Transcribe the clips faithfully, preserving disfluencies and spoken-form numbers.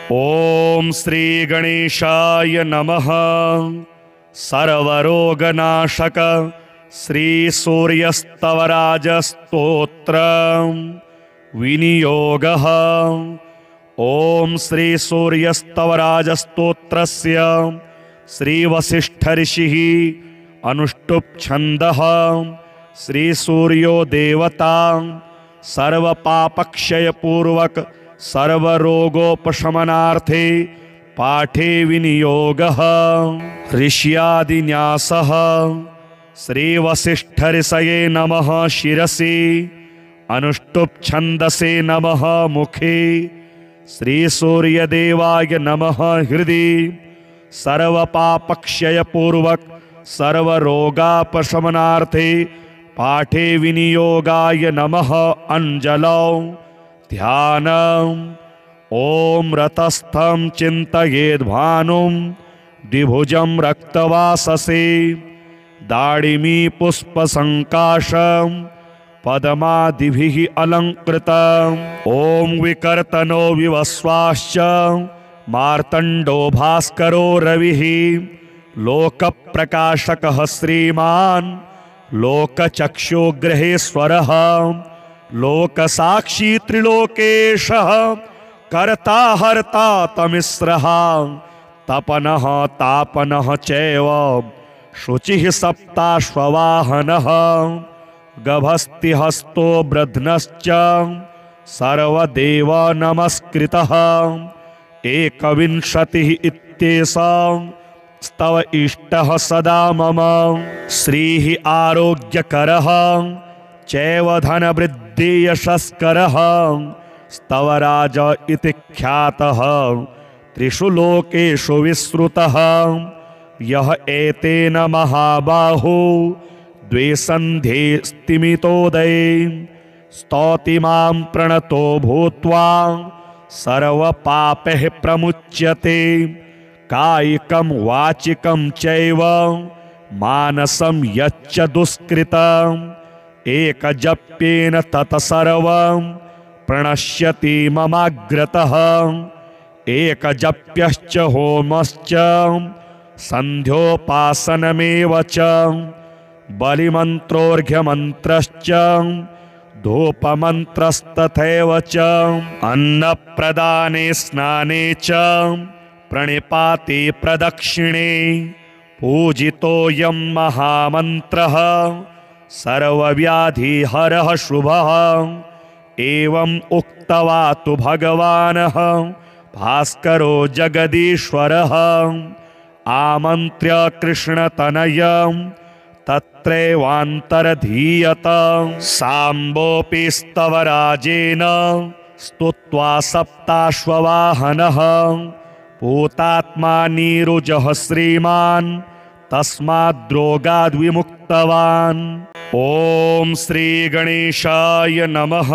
ओम श्री गणेशाय नमः। सर्वरोगनाशक श्री सूर्यस्तवराज स्तोत्र विनियोगः। ओम श्री सूर्यस्तवराज स्तोत्रस्य श्री वसिष्ठ ऋषिः अनुष्टुप छन्दः। श्री सूर्यो देवता सर्वपापक्षय पूर्वक सर्वरोगोपशमनार्थे पाठे विनियोगः। ऋष्यादिन्यासः। श्री वसिष्ठ ऋषये नमः शिरसि। अनुष्टुप छन्दसे नमः मुखे। श्री सूर्यदेवाय नमः हृदि। सर्वपापक्षय पूर्वक सर्वरोगापशमनार्थे पाठे विनियोगाय नमः अंजलौ। ध्यानम्। ओम रतस्थं चिन्तयेद्भानुं द्विभुजं रक्तवाससे। दाडिमी पुष्पसङ्काशं पद्मादिभिः अलङ्कृतम्। ओम विकर्तनो विवस्वाश्च मार्तण्डो भास्करो रविः। लोकप्रकाशकः श्रीमान् लोकचक्षुग्रहेश्वरः। लोकसाक्षी त्रिलोकेशः कर्ता हर्ता तमिस्रः। तपनः तापनः चैव शुचिः सप्ताश्ववाहनः। गभस्तिहस्तो ब्रध्नश्च सर्वदेव नमस्कृतः। एकविंशतिः इत्येषा स्तव इष्टः सदा मम। श्रीः आरोग्यकरः चैव धनवृद्धि यशस्करः। स्तवराज इति ख्यातः त्रिषु लोकेषु विश्रुतः। यः एतेन महाबाहो द्वे सन्ध्ये स्तिमितोदये स्तौति मां प्रणतो भूत्वा सर्वपापैः प्रमुच्यते। कायिकं वाचिकं चैव मानसं यच्च दुष्कृतम् एकजप्येन तत्सर्वं प्रणश्यति ममाग्रतः। एकजप्यश्च होमश्च सन्ध्योपासनमेव च बलिमन्त्रोर्घ्यमन्त्रश्च धूपमन्त्रस्तथैव च अन्नप्रदाने स्नाने च प्रणिपाते प्रदक्षिणे। पूजितोऽयं महामन्त्रः सर्वव्याधिहरः शुभः। एवं उक्त्वा तु भगवानः भास्करो जगदीश्वरः आमन्त्र्य कृष्णतनयं तत्रैवान्तरधीयत। साम्बोऽपि स्तवराजेन स्तुत्वा सप्ताश्ववाहनः। भूतात्मा नीरुजः श्रीमान् तस्माद्रोगाद्विमुक्तवान्। ओम श्री गणेशाय नमः।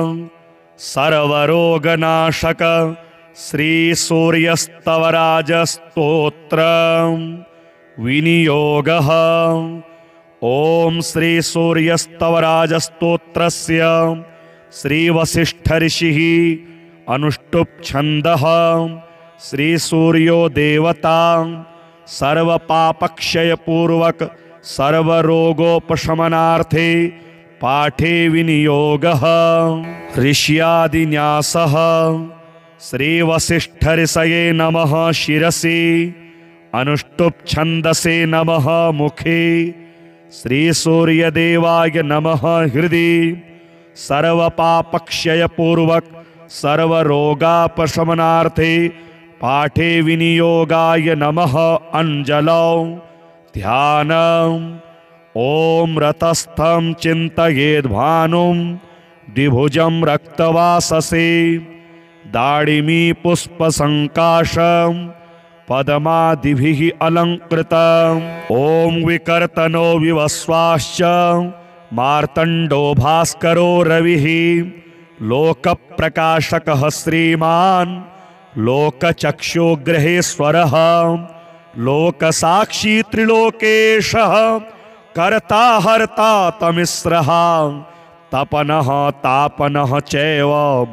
सर्वरोगनाशक श्री सूर्यस्तवराज स्तोत्र विनियोगः। ओम श्री सूर्यस्तवराज स्तोत्रस्य श्री वसिष्ठ ऋषिः अनुष्टुप छन्दः। श्री सूर्यो देवता सर्वपापक्षय पूर्वक सर्वरोगोपशमनार्थे पाठे विनियोगः। ऋष्यादिन्यासः। श्री वसिष्ठ ऋषये नमः शिरसि। अनुष्टुप छन्दसे नमः मुखे। श्री सूर्यदेवाय नमः हृदि। सर्वपापक्षय पूर्वक सर्वरोगापशमनार्थे पाठे विनियोगाय नमः अंजलौ। ध्यानम्। ओम रतस्थं चिन्तयेद्भानुं द्विभुजं रक्तवाससे। दाडिमी पुष्पसङ्काशं पद्मादिभिः अलङ्कृतम्। ओम विकर्तनो विवस्वाश्च मार्तण्डो भास्करो रविः। लोकप्रकाशकः श्रीमान् लोकचक्षुग्रहेश्वरः। लोकसाक्षी त्रिलोकेशः कर्ता हर्ता तमिस्रः। तपनः तापनः चैव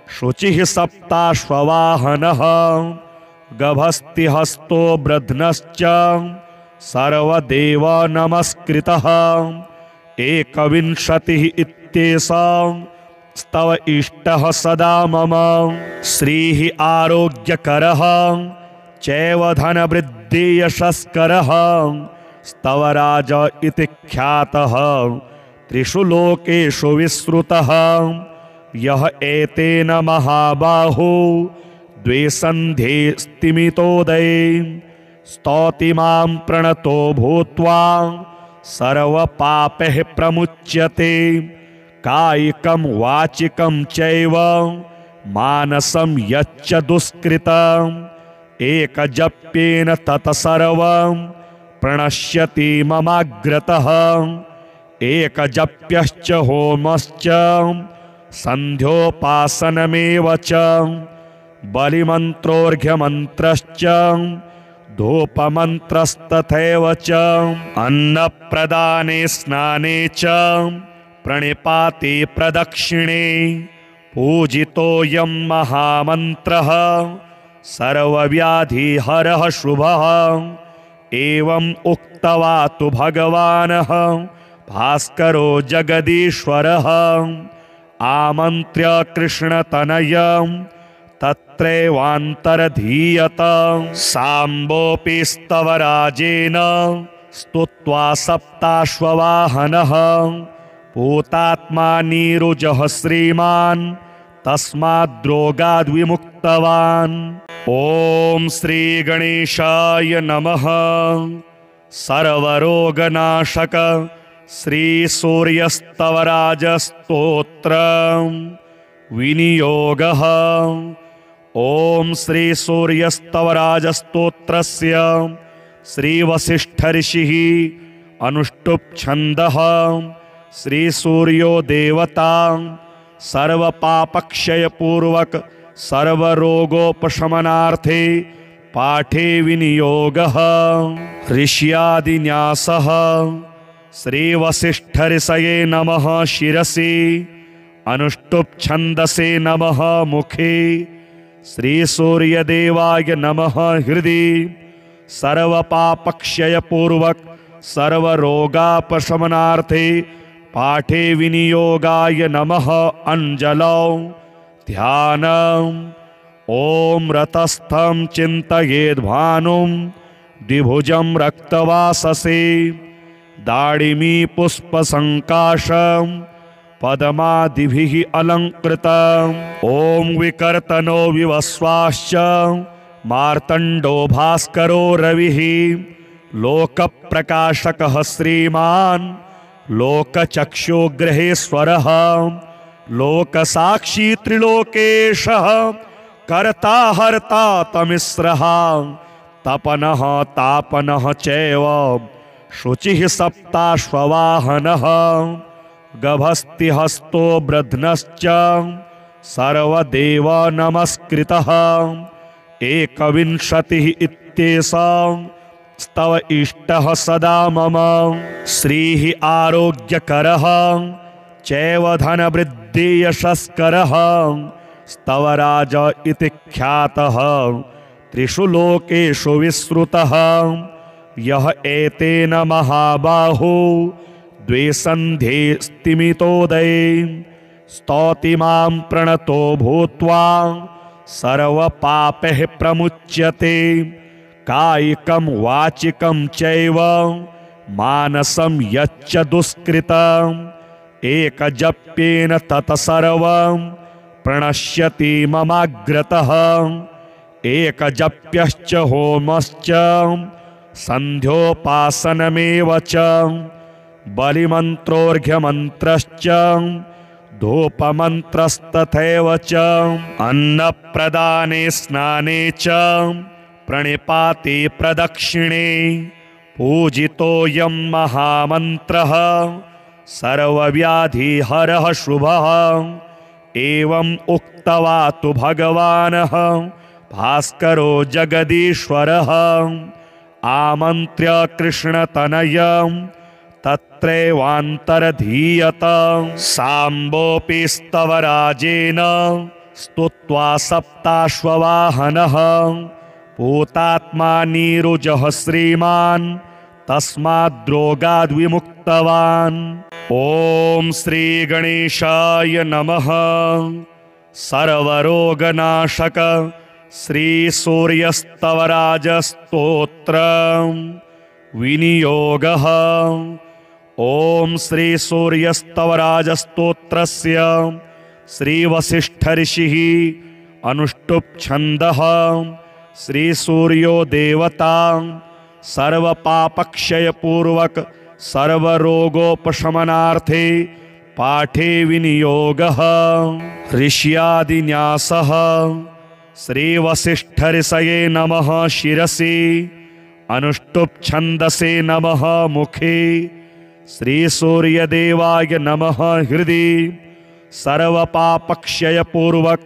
शुचिः सप्ताश्ववाहनः गभस्तिहस्तो ब्रध्नश्च सर्वदेव नमस्कृतः एकविंशतिः इत्येषा स्तव इष्टः सदा मम श्रीः आरोग्यकरः चैव धनवृद्धियशस्करः स्तवराज इति ख्यातः त्रिषु लोकेषु विश्रुतः यः एतेन महाबाहो द्विसन्धे स्तिमितोदये स्तौति मां प्रणतो भूत्वा सर्वपापैः प्रमुच्यते कायिकं वाचिकं चैव मानसं यच्च दुष्कृतम् एकजप्येन तत्सर्वं प्रणश्यति ममाग्रतः एकजप्यश्च होमश्च सन्ध्योपासनमेव च बलिमन्त्रोर्घ्यमन्त्रश्च धूपमन्त्रस्तथैव च अन्नप्रदाने स्नाने च प्रणिपाते प्रदक्षिणे पूजितोऽयं महामन्त्रः सर्वव्याधिहरः शुभः एवं उक्त्वा तु भगवानः भास्करो जगदीश्वरः आमन्त्र्य कृष्णतनयं तत्रैवान्तरधीयत साम्बोऽपि स्तवराजेन स्तुत्वा सप्ताश्ववाहनः पूतात्मा नीरुजः श्रीमान् तस्माद्रोगाद् विमुक्तवान्। ॐ श्री गणेशाय नमः। सर्वरोगनाशक श्री सूर्यस्तवराजस्तोत्र विनियोगः। ॐ श्री सूर्यस्तवराजस्तोत्रस्य श्री वसिष्ठऋषिः अनुष्टुप् छन्दः श्री सूर्यो देवता सर्वपापक्षयपूर्वक सर्वरोगोपशमनार्थे पाठे विनियोगः। ऋष्यादिन्यासः श्री वसिष्ठऋषये नमः शिरसि अनुष्टुप् छन्दसे नमः मुखे श्री सूर्यदेवाय नमः हृदि सर्वपापक्षयपूर्वक सर्वरोगापशमनार्थे पाठे विनियोगाय नमः अंजलौ ध्यानम्। ॐ रतस्थं चिन्तयेद्भानुं द्विभुजं रक्तवाससे दाडिमी पुष्पसङ्काशं पद्मादिभिः अलङ्कृतम्। ॐ विकर्तनो विवस्वाश्च मार्तण्डो भास्करो रविः लोकप्रकाशकः श्रीमान् लोकचक्षुग्रहेश्वरः लोकसाक्षी त्रिलोकेशः कर्ता हर्ता तमिस्रः तपनः तापनः चैव शुचिः सप्ताश्ववाहनः गभस्तिहस्तो ब्रध्नश्च सर्वदेव नमस्कृतः एकविंशतिः इत्येषा स्तव इष्टः सदा मम श्रीः आरोग्यकरः चैव धनवृद्धियशस्करः स्तवराज इति ख्यातः त्रिषु लोकेषु विश्रुतः यः एतेन महाबाहो द्विसन्धे स्तिमितोदये स्तौति मां प्रणतो भूत्वा सर्वपापैः प्रमुच्यते कायिकं वाचिकं चैव मानसं यच्च दुष्कृतम् एकजप्येन तत्सर्वं प्रणश्यति ममाग्रतः एकजप्यश्च होमश्च सन्ध्योपासनमेव च बलिमन्त्रोर्घ्यमन्त्रश्च धूपमन्त्रस्तथैव च अन्नप्रदाने स्नाने च प्रणिपाते प्रदक्षिणे पूजितोऽयं महामन्त्रः सर्वव्याधिहरः शुभः एवं उक्त्वा तु भगवानः भास्करो जगदीश्वरः आमन्त्र्य कृष्णतनयं तत्रैवान्तरधीयत साम्बोऽपि स्तवराजेन स्तुत्वा सप्ताश्ववाहनः पूतात्मा नीरुजः श्रीमान् तस्माद्रोगाद्विमुक्तवान्। ॐ श्री गणेशाय नमः। सर्वरोगनाशक श्री सूर्यस्तवराजस्तोत्र विनियोगः। ॐ श्री सूर्यस्तवराजस्तोत्रस्य श्री वसिष्ठऋषिः अनुष्टुप् छन्दः। श्री सूर्यो देवता सर्वपापक्षयपूर्वक सर्वरोगोपशमनार्थे पाठे विनियोगः। ऋष्यादिन्यासः। श्री वसिष्ठऋषये नमः शिरसि, अनुष्टुप् छन्दसे नमः मुखे, श्री सूर्यदेवाय नमः हृदि, सर्वपापक्षयपूर्वक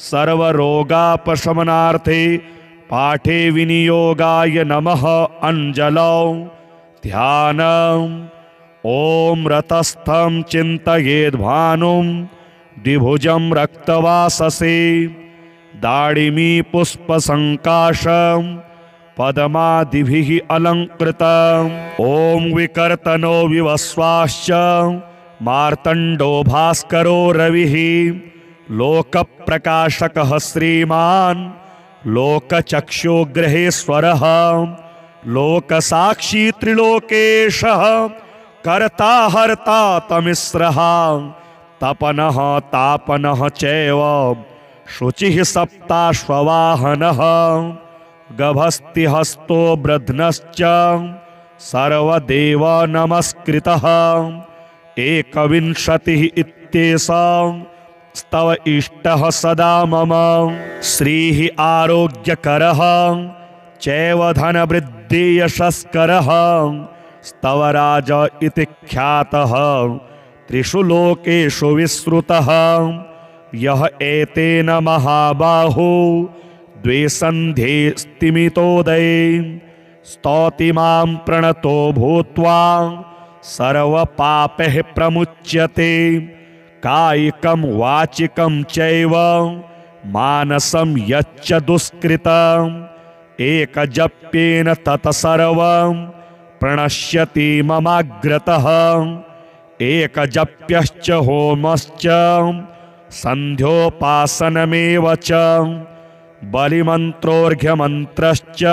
सर्वरोगापशमनार्थे पाठे विनियोगाय नमः अंजलौ। ध्यानम्। ॐ रतस्थं चिन्तयेद्भानुं द्विभुजं रक्तवाससे, दाडिमी पुष्पसङ्काशं पद्मादिभिः अलङ्कृतम्। ॐ विकर्तनो विवस्वाश्च मार्तण्डो भास्करो रविः, लोकप्रकाशकः श्रीमान् लोकचक्षुग्रहेश्वरः, लोकसाक्षी त्रिलोकेशः, कर्ता हर्ता तमिस्रः, तपनः तापनः चैव शुचिः सप्ताश्ववाहनः, गभस्तिहस्तो ब्रध्नश्च सर्वदेव नमस्कृतः। एकविंशतिः इत्येषा स्तव इष्टः सदा मम। श्रीः आरोग्यकरः चैव धनवृद्धि यशस्करः, स्तवराज इति ख्यातः त्रिषु लोकेषु विश्रुतः। यः एतेन महाबाहो द्वे सन्ध्ये स्तिमितोदये, स्तौति मां प्रणतो भूत्वा सर्वपापैः प्रमुच्यते। कायिकं वाचिकं चैव मानसं यच्च दुष्कृतं, एकजप्येन तत्सर्वं प्रणश्यति ममाग्रतः। एकजप्यश्च होमश्च सन्ध्योपासनमेव च, बलिमन्त्रोऽर्घ्यमन्त्रश्च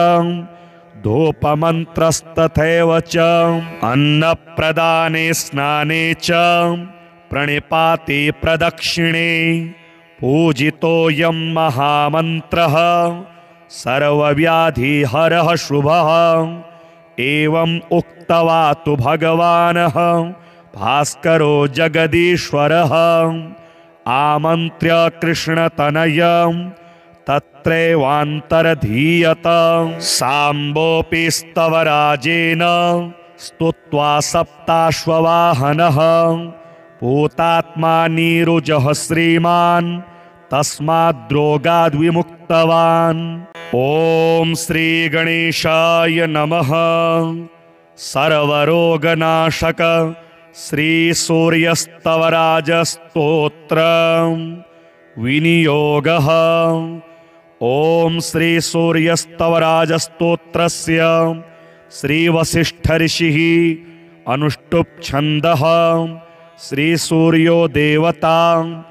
धूपमन्त्रस्तथैव च। अन्नप्रदाने स्नाने च प्रणिपाते प्रदक्षिणे, पूजितोऽयं महामन्त्रः सर्वव्याधिहरः शुभः। एवम् उक्त्वा तु भगवानः भास्करो जगदीश्वरः आमन्त्र्य कृष्णतनयं तत्रैवान्तरधीयत। साम्बोऽपि स्तवराजेन स्तुत्वा सप्ताश्ववाहनः, पूतात्मा नीरुजः श्रीमान् तस्माद्रोगाद्विमुक्तवान्। ॐ श्री गणेशाय नमः। सर्वरोगनाशक श्री सूर्यस्तवराजस्तोत्र विनियोगः। ॐ श्री सूर्यस्तवराजस्तोत्रस्य श्री वसिष्ठऋषिः अनुष्टुप् छन्दः। श्री सूर्यो देवता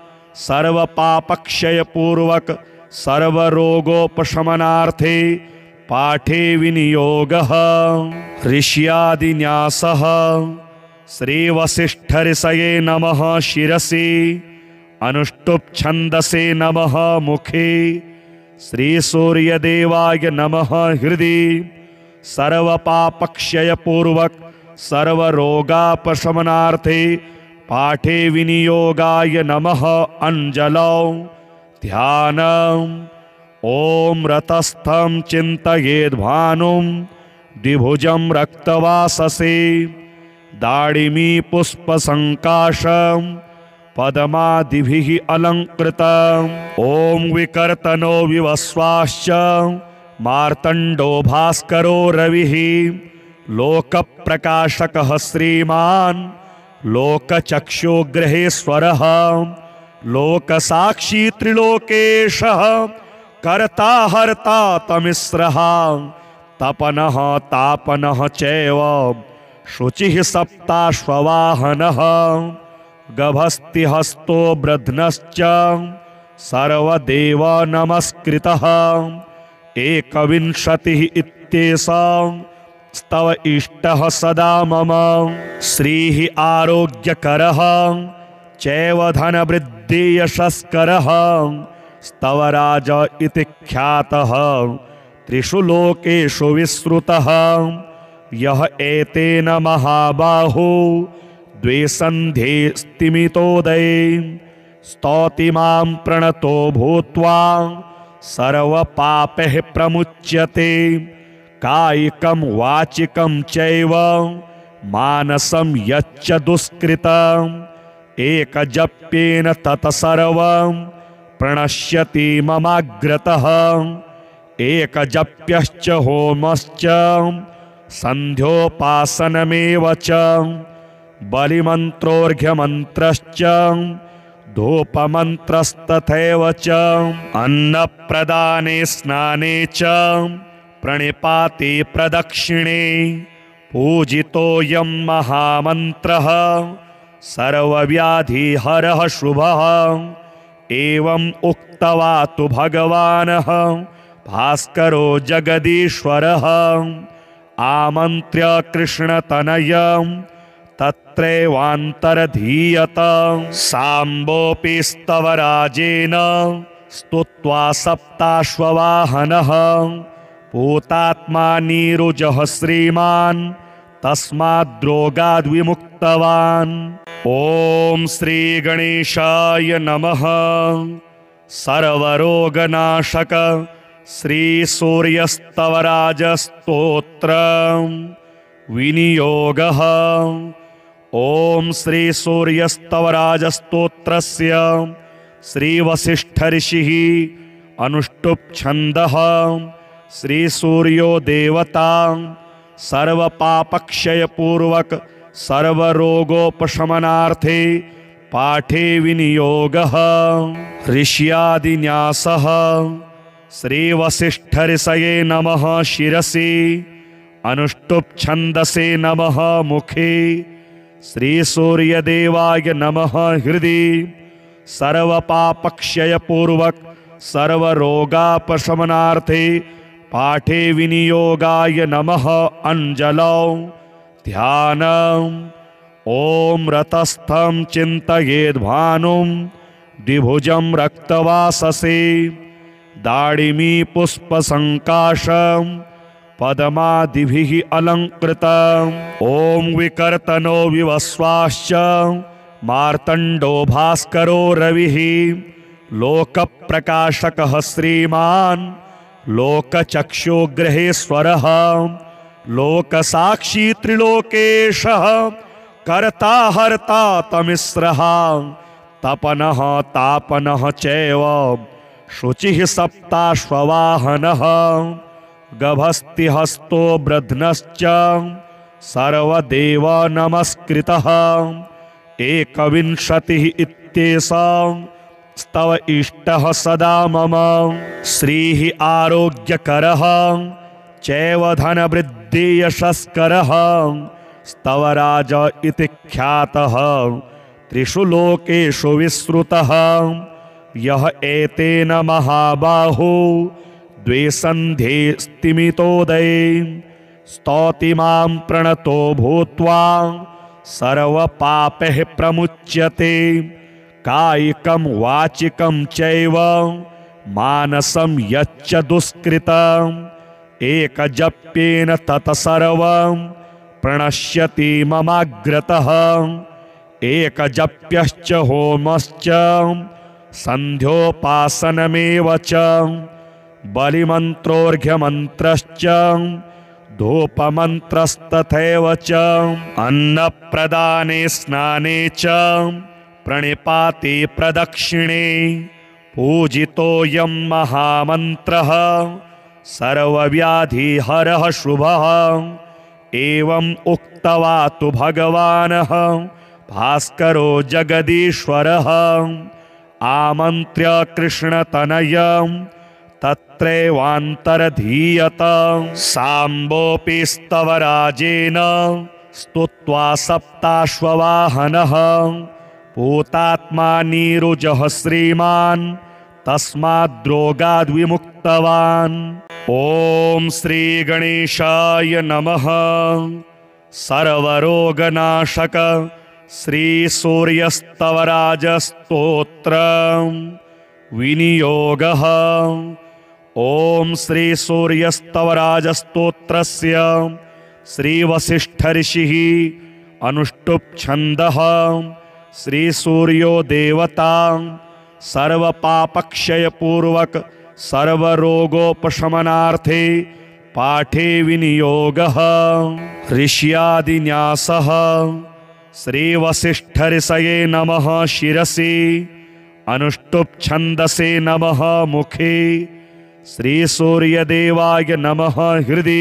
सर्वपापक्षयपूर्वक सर्वरोगोपशमनार्थे पाठे विनियोगः। ऋष्यादिन्यासः। श्री वसिष्ठऋषये नमः शिरसि, अनुष्टुप् छन्दसे नमः मुखे, श्री सूर्यदेवाय नमः हृदि, सर्वपापक्षयपूर्वक सर्वरोगापशमनार्थे पाठे विनियोगाय नमः अंजलौ। ध्यानम्। ॐ रतस्थं चिन्तयेद्भानुं द्विभुजं रक्तवाससे, दाडिमी पुष्पसङ्काशं पद्मादिभिः अलङ्कृतम्। ॐ विकर्तनो विवस्वाश्च मार्तण्डो भास्करो रविः, लोकप्रकाशकः श्रीमान् लोकचक्षुग्रहेश्वरः, लोकसाक्षी त्रिलोकेशः कर्ता हर्ता तमिस्रः तपनः तापनः चैव शुचिः सप्ताश्ववाहनः गभस्तिहस्तो ब्रध्नश्च सर्वदेव नमस्कृतः एकविंशतिः इत्येषा स्तव इष्टः सदा मम श्रीः आरोग्यकरः चैव धनवृद्धि यशस्करः स्तवराज इति ख्यातः त्रिषु लोकेषु विश्रुतः यः एतेन महाबाहो द्विसन्धे स्तिमितोदये स्तौति मां प्रणतो भूत्वा सर्वपापैः प्रमुच्यते कायिकं वाचिकं चैव मानसं यच्च दुष्कृतम् एकजप्येन तत्सर्वं प्रणश्यति ममाग्रतः एकजप्यश्च होमश्च सन्ध्योपासनमेव च बलिमन्त्रोर्घ्यमन्त्रश्च धूपमन्त्रस्तथैव च अन्नप्रदाने स्नाने च प्रणिपाते प्रदक्षिणे पूजितोऽयं महामन्त्रः सर्वव्याधिहरः शुभः एवं उक्त्वा तु भगवानः भास्करो जगदीश्वरः आमन्त्र्य कृष्णतनयं तत्रैवान्तरधीयत साम्बोऽपि स्तवराजेन स्तुत्वा सप्ताश्ववाहनः पूतात्मा नीरुजः श्रीमान् तस्माद्रोगाद् विमुक्तवान्। ॐ श्री गणेशाय नमः। सर्वरोगनाशक श्री सूर्यस्तवराजस्तोत्र विनियोगः। ॐ श्री सूर्यस्तवराजस्तोत्रस्य श्री वसिष्ठऋषिः अनुष्टुप् छन्दः श्री सूर्यो देवता सर्वपापक्षयपूर्वक सर्वरोगोपशमनार्थे पाठे विनियोगः। ऋष्यादिन्यासः। श्री वसिष्ठऋषये नमः शिरसि, अनुष्टुप् छन्दसे नमः मुखे, श्री सूर्यदेवाय नमः हृदि, सर्वपापक्षयपूर्वक सर्वरोगापशमनार्थे पाठे विनियोगाय नमः अंजलौ। ध्यानम्। ॐ रतस्थं चिन्तयेद्भानुं द्विभुजं रक्तवाससे दाडिमी पुष्पसङ्काशं पद्मादिभिः अलङ्कृतम्। ॐ विकर्तनो विवस्वाश्च मार्तण्डो भास्करो रविः लोकप्रकाशकः श्रीमान् लोकचक्षुग्रहेश्वरः लोकसाक्षी त्रिलोकेशः कर्ता हर्ता तमिस्रः तपनः तापनः चैव शुचिः सप्ताश्ववाहनः गभस्तिहस्तो ब्रध्नश्च सर्वदेव नमस्कृतः एकविंशतिः इत्येषा स्तव इष्टः सदा मम श्रीः आरोग्यकरः चैव धनवृद्धि यशस्करः स्तवराज इति ख्यातः त्रिषु लोकेषु विश्रुतः यः एतेन महाबाहो द्विसन्धे स्तिमितोदये स्तौति मां प्रणतो भूत्वा सर्वपापैः प्रमुच्यते कायिकं वाचिकं चैव मानसं यच्च दुष्कृतम् एकजप्येन तत्सर्वं प्रणश्यति ममाग्रतः एकजप्यश्च होमश्च सन्ध्योपासनमेव च बलिमन्त्रोर्घ्यमन्त्रश्च धूपमन्त्रस्तथैव च अन्नप्रदाने स्नाने च प्रणिपाते प्रदक्षिणे पूजितोऽयं महामन्त्रः सर्वव्याधिहरः शुभः एवं उक्त्वा तु भगवानः भास्करो जगदीश्वरः आमन्त्र्य कृष्णतनयं तत्रैवान्तरधीयत साम्बोऽपि स्तवराजेन स्तुत्वा सप्ताश्ववाहनः पूतात्मा नीरुजः श्रीमान् तस्माद्रोगाद्विमुक्तवान्। ॐ श्रीगणेशाय नमः। सर्वरोगनाशक श्रीसूर्यस्तवराजस्तोत्र विनियोगः। ॐ श्रीसूर्यस्तवराजस्तोत्रस्य श्रीवसिष्ठऋषिः अनुष्टुप्-छन्दः। श्रीसूर्यो देवता सर्वपापक्षयपूर्वक सर्वरोगोपशमनार्थे पाठे विनियोगः। ऋष्यादिन्यासः। श्रीवसिष्ठऋषये नमः शिरसि, अनुष्टुप्-छन्दसे नमः मुखे, श्रीसूर्यदेवाय नमः हृदि,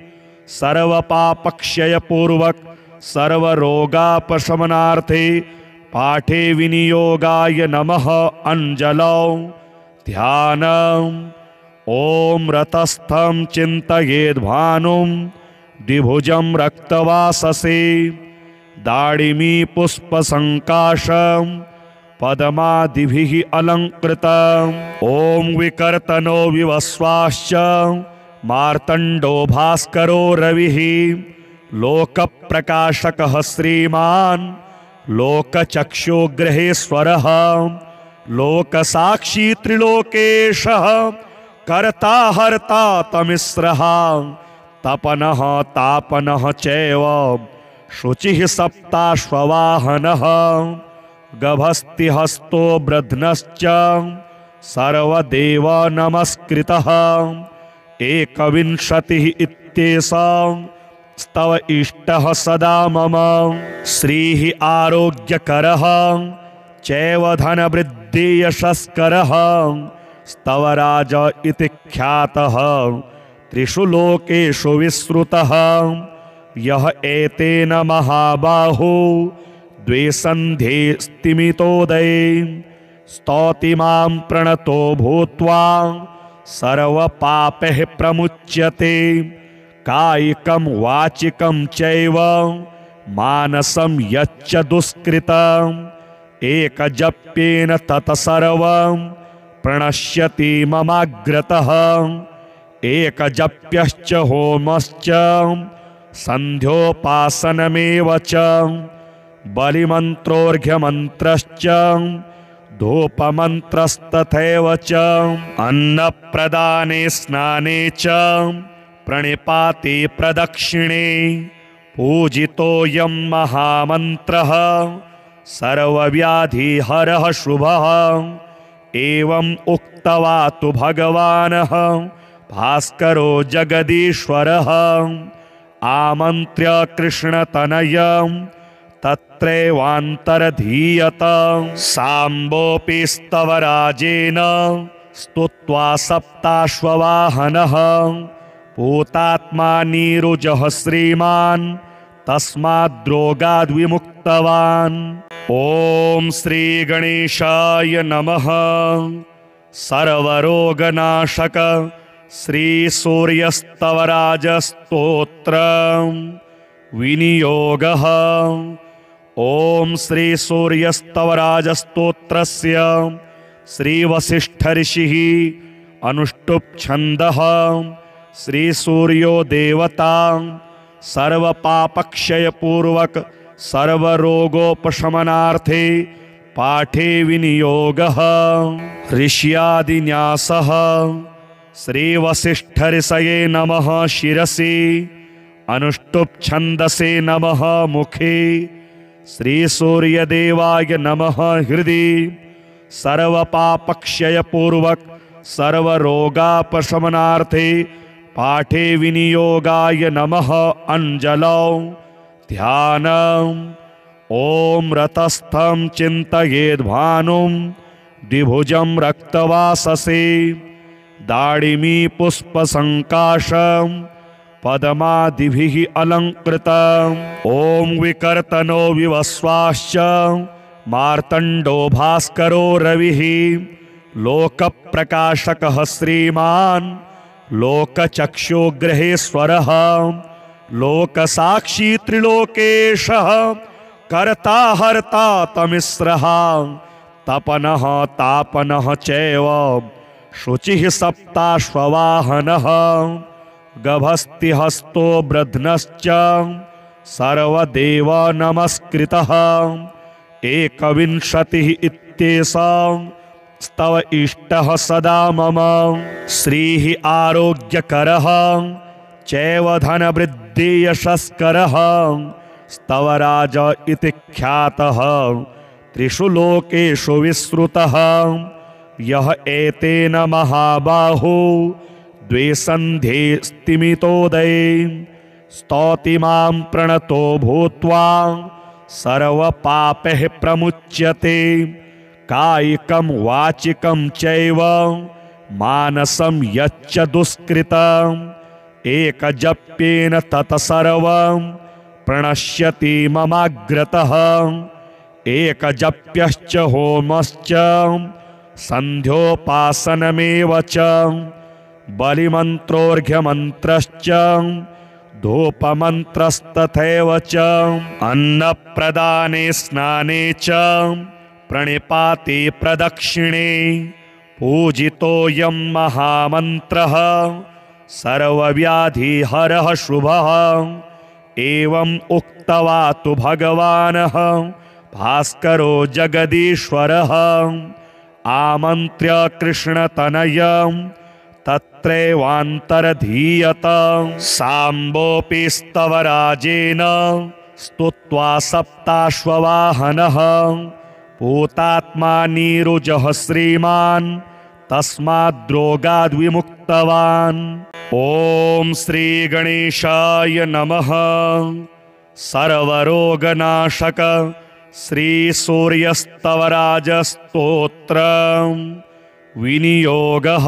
सर्वपापक्षयपूर्वक सर्वरोगापशमनार्थे पाठे विनियोगाय नमः अंजलौ। ध्यानम्। ॐ रतस्थं चिन्तयेद्भानुं द्विभुजं रक्तवाससे दाडिमी पुष्पसङ्काशं पद्मादिभिः अलङ्कृतम्। ॐ विकर्तनो विवस्वाश्च मार्तण्डो भास्करो रविः लोकप्रकाशकः श्रीमान् लोकचक्षुग्रहेश्वरः लोकसाक्षी त्रिलोकेशः कर्ता हर्ता तमिस्रः तपनः तापनः चैव शुचिः सप्ताश्ववाहनः गभस्तिहस्तो ब्रध्नश्च सर्वदेव नमस्कृतः एकविंशतिः इत्येषा स्तव इष्टः सदा मम। श्रीः आरोग्यकरः चैव धनवृद्धि यशस्करः स्तवराज इति ख्यातः त्रिषु लोकेषु विश्रुतः। यः एतेन महाबाहो द्वे सन्ध्ये स्तिमितोदये स्तौति मां प्रणतो भूत्वा सर्वपापैः प्रमुच्यते कायिकं वाचिकं चैव मानसं यच्च दुष्कृतम् एकजप्येन तत्सर्वं प्रणश्यति ममाग्रतः एकजप्यश्च होमश्च सन्ध्योपासनमेव च बलिमन्त्रोऽर्घ्यमन्त्रश्च धूपमन्त्रस्तथैव च अन्नप्रदाने स्नाने च प्रणिपाते प्रदक्षिणे पूजितोऽयं महामन्त्रः सर्वव्याधिहरः शुभः। एवम् उक्त्वा तु भगवानः भास्करो जगदीश्वरः आमन्त्र्य कृष्णतनयं तत्रैवान्तरधीयत साम्बोऽपि स्तवराजेन स्तुत्वा सप्ताश्ववाहनः पूतात्मा नीरुजः श्रीमान् तस्माद्रोगाद्विमुक्तवान्। ॐ श्रीगणेशाय नमः। सर्वरोगनाशक श्रीसूर्यस्तवराजस्तोत्र विनियोगः। ॐ श्रीसूर्यस्तवराजस्तोत्रस्य श्रीवसिष्ठऋषिः अनुष्टुप्-छन्दः। श्रीसूर्यो देवता सर्वपापक्षयपूर्वक सर्वरोगोपशमनार्थे पाठे विनियोगः। ऋष्यादिन्यासः। श्रीवसिष्ठऋषये नमः शिरसि, अनुष्टुप्-छन्दसे नमः मुखे, श्रीसूर्यदेवाय नमः हृदि, सर्वपापक्षयपूर्वक सर्वरोगापशमनार्थे पाठे विनियोगाय नमः अंजलौ। ध्यानम्। ॐ रतस्थं चिन्तयेद्भानुं द्विभुजं रक्तवाससे दाडिमी पुष्पसङ्काशं पद्मादिभिः अलङ्कृतम्। ॐ विकर्तनो विवस्वाश्च मार्तण्डो भास्करो रविः लोकप्रकाशकः श्रीमान् लोकचक्षुग्रहेश्वरः लोकसाक्षी त्रिलोकेशः कर्ता हर्ता तमिस्रः तपनः तापनः चैव शुचिः सप्ताश्ववाहनः गभस्तिहस्तो ब्रध्नश्च सर्वदेव नमस्कृतः एकविंशतिः इत्येषा स्तव इष्टः सदा मम श्रीः आरोग्यकरः चैव धनवृद्धि यशस्करः स्तवराज इति ख्यातः त्रिषु लोकेषु विश्रुतः यः एतेन महाबाहो द्वे सन्ध्ये स्तिमितोदये स्तौति मां प्रणतो भूत्वा सर्वपापैः प्रमुच्यते कायिकं वाचिकं चैव मानसं यच्च दुष्कृतम् एकजप्येन तत्सर्वं प्रणश्यति ममाग्रतः एकजप्यश्च होमश्च सन्ध्योपासनमेव च बलिमन्त्रोऽर्घ्यमन्त्रश्च धूपमन्त्रस्तथैव च अन्नप्रदाने स्नाने च प्रणिपाते प्रदक्षिणे पूजितोऽयं महामन्त्रः सर्वव्याधिहरः शुभः एवम् उक्त्वा तु भगवानः भास्करो जगदीश्वरः आमन्त्र्य कृष्णतनयं तत्रैवान्तरधीयत साम्बोऽपि स्तवराजेन स्तुत्वा सप्ताश्ववाहनः पूतात्मा नीरुजः श्रीमान् तस्माद्रोगाद् विमुक्तवान्। ॐ श्री गणेशाय नमः। सर्वरोगनाशक श्री सूर्यस्तवराजस्तोत्र विनियोगः।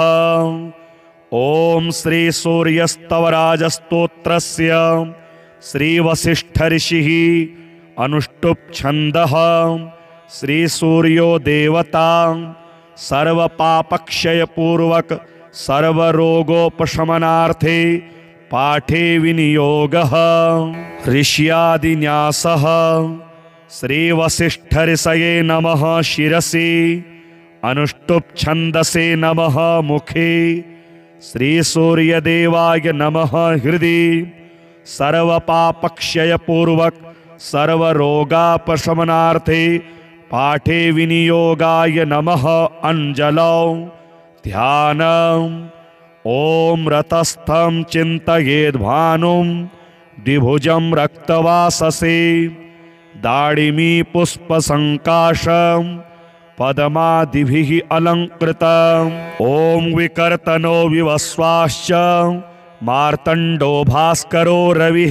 ॐ श्री सूर्यस्तवराजस्तोत्रस्य श्री वसिष्ठऋषिः अनुष्टुप् छन्दः श्री सूर्यो देवता सर्वपापक्षयपूर्वक सर्वरोगोपशमनार्थे पाठे विनियोगः। ऋष्यादिन्यासः। श्री वसिष्ठऋषये नमः शिरसि अनुष्टुप् छन्दसे नमः मुखे श्री सूर्यदेवाय नमः हृदि सर्वपापक्षयपूर्वक सर्वरोगापशमनार्थे पाठे विनियोगाय नमः अंजलौ ध्यानम्। ॐ रतस्थं चिन्तयेद्भानुं द्विभुजं रक्तवाससे दाडिमी पुष्पसङ्काशं पद्मादिभिः अलङ्कृतम्। ॐ विकर्तनो विवस्वाश्च मार्तण्डो भास्करो रविः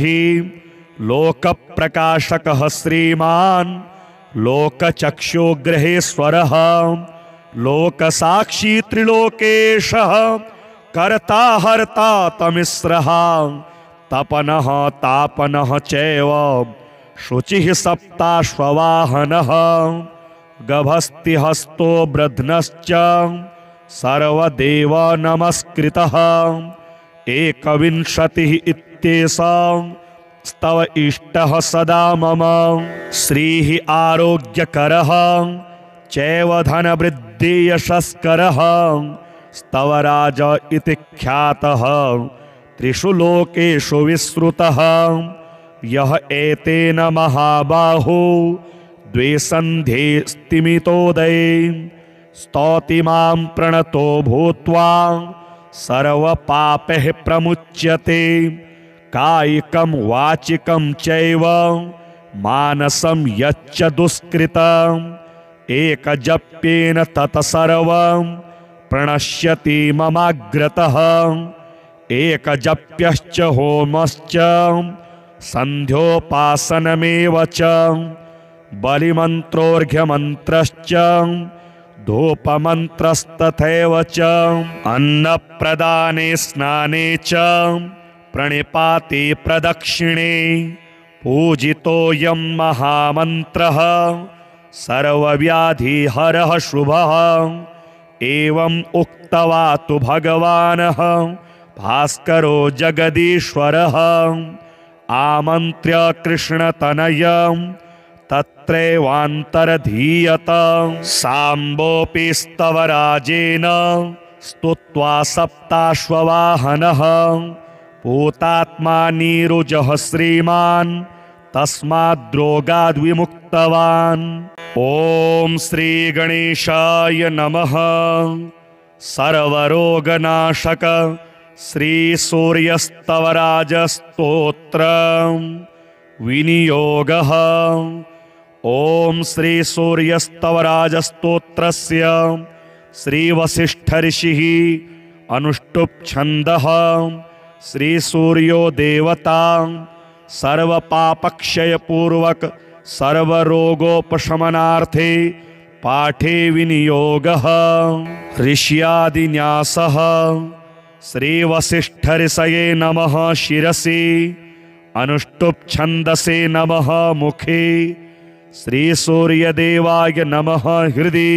लोकप्रकाशकः श्रीमान् लोकचक्षुग्रहेश्वरः लोकसाक्षी त्रिलोकेशः कर्ता हर्ता तमिस्रः तपनः तापनः चैव शुचिः सप्ताश्ववाहनः गभस्तिहस्तो ब्रध्नश्च सर्वदेव नमस्कृतः एकविंशतिः इत्येषा स्तव इष्टः सदा मम श्रीः आरोग्यकरः चैव धनवृद्धि यशस्करः स्तवराज इति ख्यातः त्रिषु लोकेषु विश्रुतः यः एतेन महाबाहो द्वे सन्ध्ये स्तिमितोदये स्तौति मां प्रणतो भूत्वा सर्वपापैः प्रमुच्यते कायिकं वाचिकं चैव मानसं यच्च दुष्कृतम् एकजप्येन तत्सर्वं प्रणश्यति ममाग्रतः एकजप्यश्च होमश्च सन्ध्योपासनमेव च बलिमन्त्रोऽर्घ्यमन्त्रश्च धूपमन्त्रस्तथैव च अन्नप्रदाने स्नाने च प्रणिपाते प्रदक्षिणे पूजितोऽयं महामन्त्रः सर्वव्याधिहरः शुभः एवम् उक्त्वा तु भगवानः भास्करो जगदीश्वरः आमन्त्र्य कृष्णतनयं तत्रैवान्तरधीयत साम्बोऽपि स्तवराजेन स्तुत्वा सप्ताश्ववाहनः पूतात्मा नीरुजः श्रीमान् तस्माद्रोगाद्विमुक्तवान्। ॐ श्रीगणेशाय नमः। सर्वरोगनाशक श्रीसूर्यस्तवराजस्तोत्र विनियोगः। ॐ श्रीसूर्यस्तवराजस्तोत्रस्य श्रीवसिष्ठऋषिः अनुष्टुप् छन्दः। श्रीसूर्यो देवता सर्वपापक्षयपूर्वक सर्वरोगोपशमनार्थे पाठे विनियोगः। ऋष्यादिन्यासः। श्रीवसिष्ठऋषये नमः शिरसि, अनुष्टुप् छन्दसे नमः मुखे, श्रीसूर्यदेवाय नमः हृदि,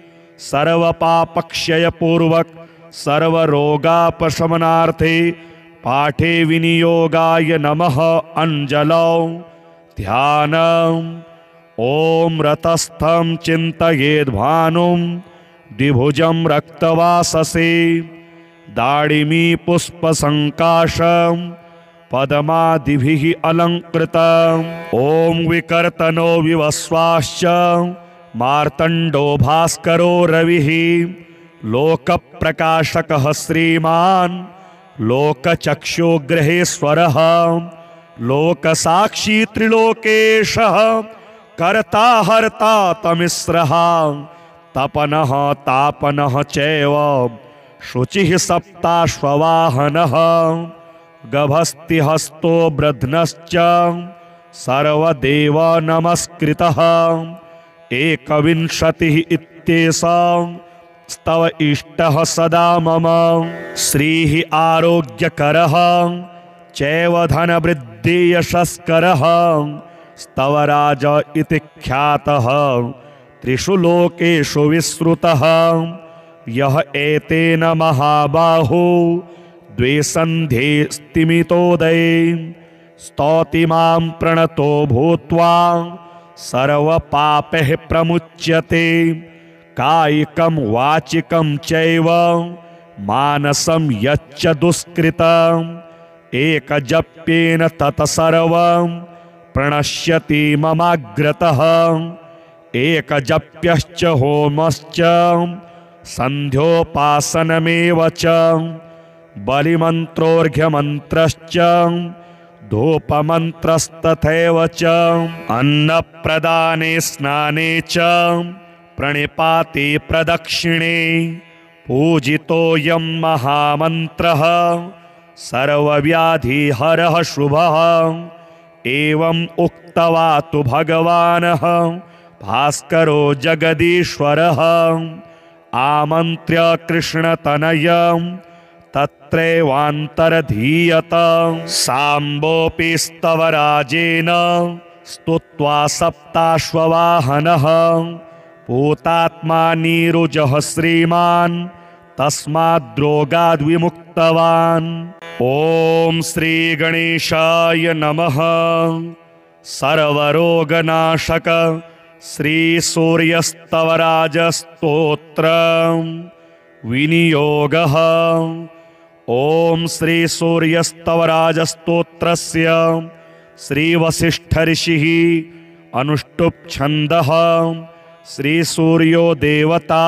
सर्वपापक्षयपूर्वक सर्वरोगापशमनार्थे पाठे विनियोगाय नमः अंजलौ। ध्यानम्। ॐ रतस्थं चिन्तयेद्भानुं द्विभुजं रक्तवाससे दाडिमी पुष्पसङ्काशं पद्मादिभिः अलङ्कृतम्। ॐ विकर्तनो विवस्वाश्च मार्तण्डो भास्करो रविः लोकप्रकाशकः श्रीमान् लोकचक्षुग्रहेश्वरः लोकसाक्षी त्रिलोकेशः कर्ता हर्ता तमिस्रः तपनः तापनः चैव शुचिः सप्ताश्ववाहनः गभस्तिहस्तो ब्रध्नश्च सर्वदेव नमस्कृतः एकविंशतिः इत्येषा स्तव इष्टः सदा मम श्रीः आरोग्यकरः चैव धनवृद्धि यशस्करः स्तवराज इति ख्यातः त्रिषु लोकेषु विश्रुतः यः एतेन महाबाहो द्वे सन्ध्ये स्तिमितोदये स्तौति मां प्रणतो भूत्वा सर्वपापैः प्रमुच्यते कायिकं वाचिकं चैव मानसं यच्च दुष्कृतम् एकजप्येन तत्सर्वं प्रणश्यति ममाग्रतः एकजप्यश्च होमश्च सन्ध्योपासनमेव च बलिमन्त्रोऽर्घ्यमन्त्रश्च धूपमन्त्रस्तथैव च अन्नप्रदाने स्नाने च प्रणिपाते प्रदक्षिणे पूजितोऽयं महामन्त्रः सर्वव्याधिहरः शुभः एवम् उक्त्वा तु भगवानः भास्करो जगदीश्वरः आमन्त्र्य कृष्णतनयं तत्रैवान्तरधीयत साम्बोऽपि स्तवराजेन स्तुत्वा सप्ताश्ववाहनः पूतात्मा नीरुजः श्रीमान् तस्माद्रोगाद्विमुक्तवान्। ॐ श्रीगणेशाय नमः। सर्वरोगनाशक श्रीसूर्यस्तवराजस्तोत्र विनियोगः। ॐ श्रीसूर्यस्तवराजस्तोत्रस्य श्रीवसिष्ठऋषिः अनुष्टुप् छन्दः। श्रीसूर्यो देवता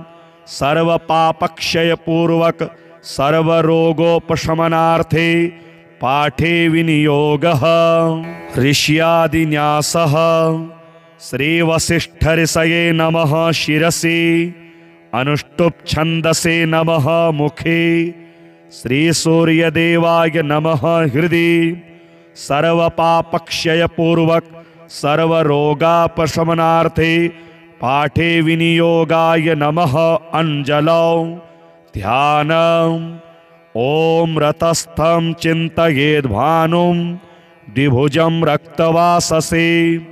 सर्वपापक्षयपूर्वक सर्वरोगोपशमनार्थे पाठे विनियोगः। ऋष्यादिन्यासः। श्रीवसिष्ठऋषये नमः शिरसि, अनुष्टुप् छन्दसे नमः मुखे, श्रीसूर्यदेवाय नमः हृदि, सर्वपापक्षयपूर्वक सर्वरोगापशमनार्थे पाठे विनियोगाय नमः अंजलौ। ध्यानम्। ॐ रतस्थं चिन्तयेद्भानुं द्विभुजं रक्तवाससे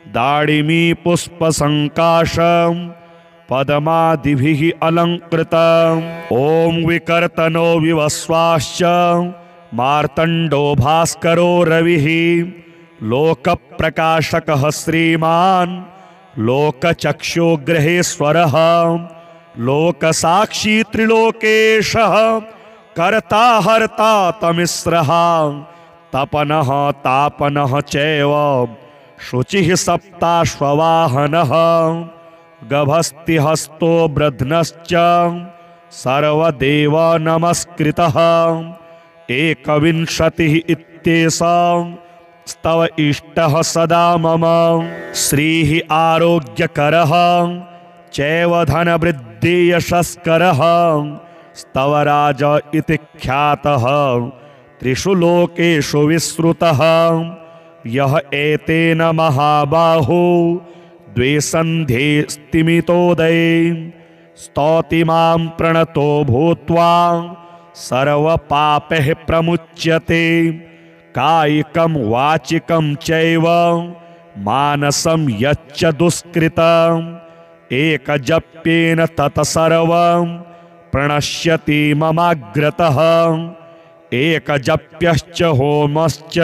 दाडिमी पुष्पसङ्काशं पद्मादिभिः अलङ्कृतम् ॐ विकर्तनो विवस्वाश्च मार्तण्डो भास्करो रविः लोकप्रकाशकः श्रीमान् लोकचक्षुग्रहेश्वरः लोकसाक्षी त्रिलोकेशः कर्ता हर्ता तमिस्रः तपनः तापनः चैव शुचिः सप्ताश्ववाहनः गभस्तिहस्तो ब्रध्नश्च सर्वदेव नमस्कृतः एकविंशतिः इत्येषा स्तव इष्टः सदा मम श्रीः आरोग्यकरः चैव धनवृद्धि यशस्करः स्तवराज इति ख्यातः त्रिषु लोकेषु विश्रुतः यः एतेन महाबाहो द्वे सन्ध्ये स्तिमितोदये स्तौति मां प्रणतो भूत्वा सर्वपापैः प्रमुच्यते कायिकं वाचिकं चैव मानसं यच्च दुष्कृतम् एकजप्येन तत्सर्वं प्रणश्यति ममाग्रतः एकजप्यश्च होमश्च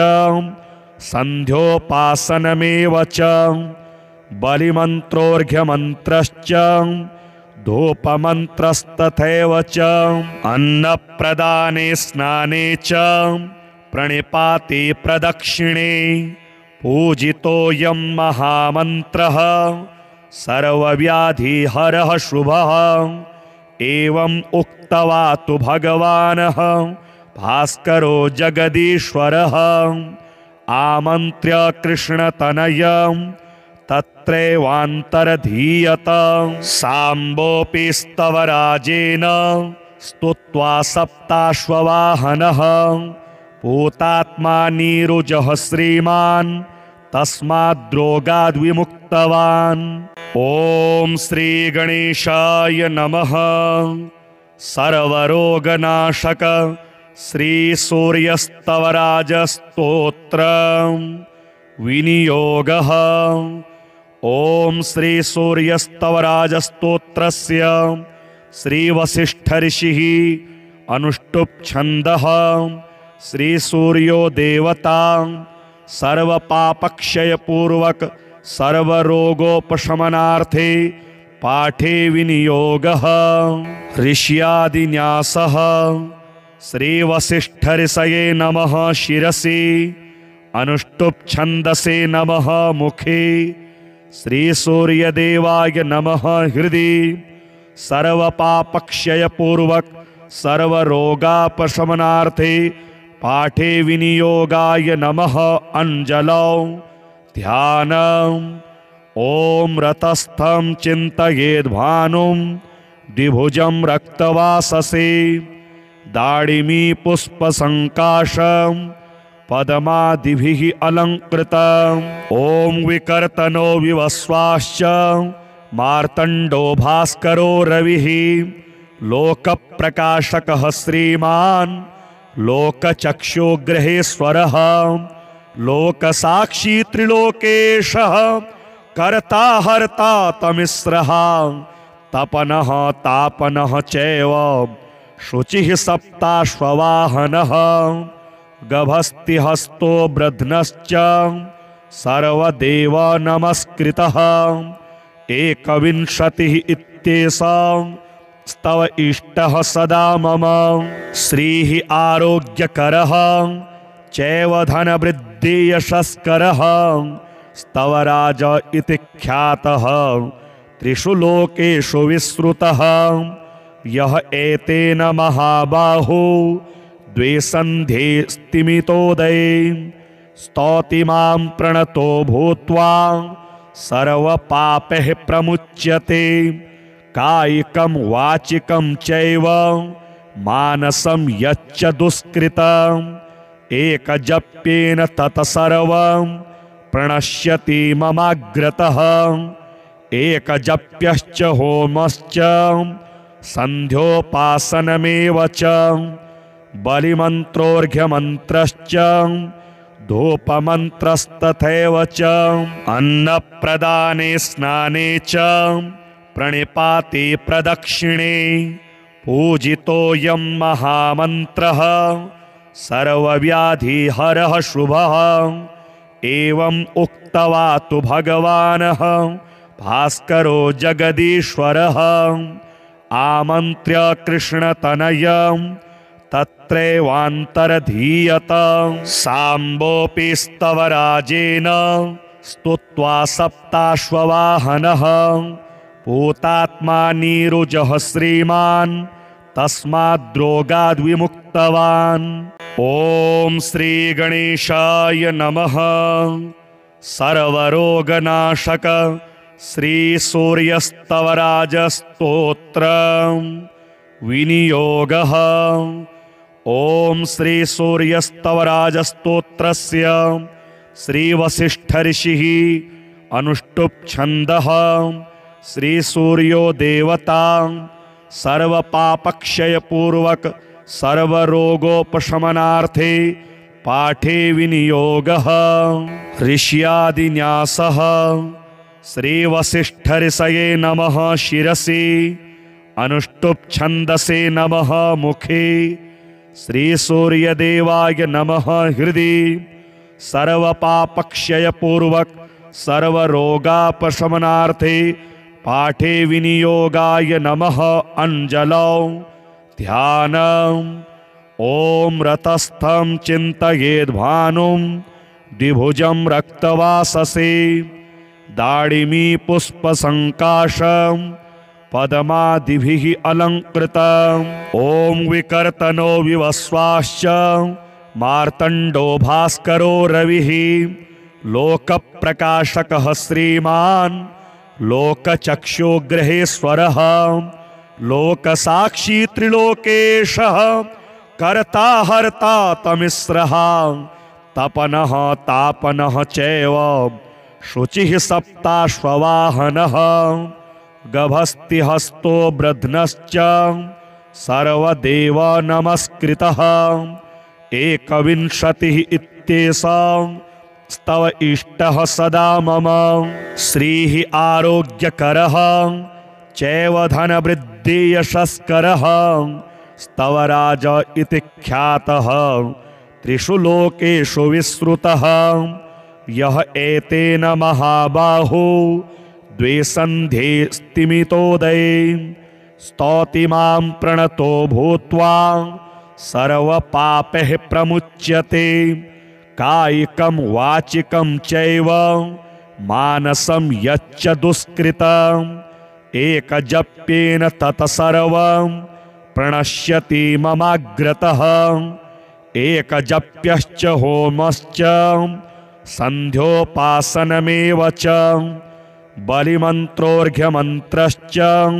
सन्ध्योपासनमेव च बलिमन्त्रोऽर्घ्यमन्त्रश्च धूपमन्त्रस्तथैव च अन्नप्रदाने स्नाने च प्रणिपाते प्रदक्षिणे पूजितोऽयं महामन्त्रः सर्वव्याधिहरः शुभः एवं उक्त्वा तु भगवानः भास्करो जगदीश्वरः आमन्त्र्य कृष्णतनयं तत्रैवान्तरधीयत साम्बोऽपि स्तवराजेन स्तुत्वा सप्ताश्ववाहनः पूतात्मा नीरुजः श्रीमान् तस्माद्रोगाद्विमुक्तवान् ॐ श्री गणेशाय नमः सर्वरोगनाशक श्री सूर्यस्तवराजस्तोत्र विनियोगः ॐ श्री सूर्यस्तवराजस्तोत्रस्य श्री वसिष्ठऋषिः अनुष्टुप् छन्दः श्री सूर्यो देवता सर्वपापक्षयपूर्वक सर्वरोगोपशमनार्थे पाठे विनियोगः ऋष्यादिन्यासः श्री वसिष्ठऋषये नमः शिरसि अनुष्टुप् छन्दसे नमः मुखे श्री सूर्यदेवाय नमः हृदि सर्वपापक्षयपूर्वक सर्वरोगापशमनार्थे पाठे विनियोगाय नमः अंजलौ ध्यानम् ॐ रतस्थं चिन्तयेद्भानुं द्विभुजं रक्तवाससे दाडिमी पुष्पसङ्काशं पद्मादिभिः अलङ्कृतम् ॐ विकर्तनो विवस्वाश्च मार्तण्डो भास्करो रविः लोकप्रकाशकः श्रीमान् लोकचक्षुग्रहेश्वरः लोकसाक्षी त्रिलोकेशः कर्ता हर्ता तमिस्रः तपनः तापनः चैव शुचिः सप्ताश्ववाहनः गभस्तिहस्तो ब्रध्नश्च सर्वदेव नमस्कृतः एकविंशतिः इत्येषा स्तव इष्टः सदा मम श्रीः आरोग्यकरः चैव धनवृद्धि यशस्करः स्तवराज इति ख्यातः त्रिषु लोकेषु विश्रुतः यः एतेन महाबाहो द्वे सन्ध्ये स्तिमितोदये स्तौति मां प्रणतो भूत्वा सर्वपापैः प्रमुच्यते कायिकं वाचिकं चैव मानसं यच्च दुष्कृतम् एकजप्येन तत्सर्वं प्रणश्यति ममाग्रतः एकजप्यश्च होमश्च सन्ध्योपासनमेव च बलिमन्त्रोऽर्घ्यमन्त्रश्च धूपमन्त्रस्तथैव च अन्नप्रदाने स्नाने च प्रणिपाते प्रदक्षिणे पूजितोऽयं महामन्त्रः सर्वव्याधिहरः शुभः एवम् उक्त्वा तु भगवानः भास्करो जगदीश्वरः आमन्त्र्य कृष्णतनयं तत्रैवान्तरधीयत साम्बोऽपि स्तवराजेन स्तुत्वा सप्ताश्ववाहनः पूतात्मा नीरुजः श्रीमान् तस्माद्रोगाद्विमुक्तवान्। ॐ श्री गणेशाय नमः। सर्वरोगनाशक श्री सूर्यस्तवराजस्तोत्र विनियोगः। ॐ श्री सूर्यस्तवराजस्तोत्रस्य श्री वसिष्ठऋषिः अनुष्टुप् छन्दः। श्री सूर्यो देवता सर्वपापक्षयपूर्वक सर्वरोगोपशमनार्थे पाठे विनियोगः। ऋष्यादिन्यासः। श्री वसिष्ठऋषये नमः शिरसि, अनुष्टुप् छन्दसे नमः मुखे, श्री सूर्यदेवाय नमः हृदि, सर्वपापक्षयपूर्वक सर्वरोगापशमनार्थे पाठे विनियोगाय नमः अंजलौ। ध्यानम्। ॐ रतस्थं चिन्तयेद्भानुं द्विभुजं रक्तवाससे दाडिमी पुष्पसङ्काशं पद्मादिभिः अलङ्कृतम्। ॐ विकर्तनो विवस्वाश्च मार्तण्डो भास्करो रविः लोकप्रकाशकः श्रीमान् लोकचक्षुग्रहेश्वरः लोकसाक्षी त्रिलोकेशः कर्ता हर्ता तमिस्रः तपनः तापनः चैव शुचिः सप्ताश्ववाहनः गभस्तिहस्तो ब्रध्नश्च सर्वदेव नमस्कृतः एकविंशतिः इत्येषा स्तव इष्टः सदा मम श्रीः आरोग्यकरः चैव धनवृद्धि यशस्करः स्तवराज इति ख्यातः त्रिषु लोकेषु विश्रुतः यः एतेन महाबाहो द्वे सन्ध्ये स्तिमितोदये स्तौति मां प्रणतो भूत्वा सर्वपापैः प्रमुच्यते कायिकं वाचिकं चैव मानसं यच्च दुष्कृतम् एकजप्येन तत्सर्वं प्रणश्यति ममाग्रतः एकजप्यश्च होमश्च सन्ध्योपासनमेव च बलिमन्त्रोऽर्घ्यमन्त्रश्च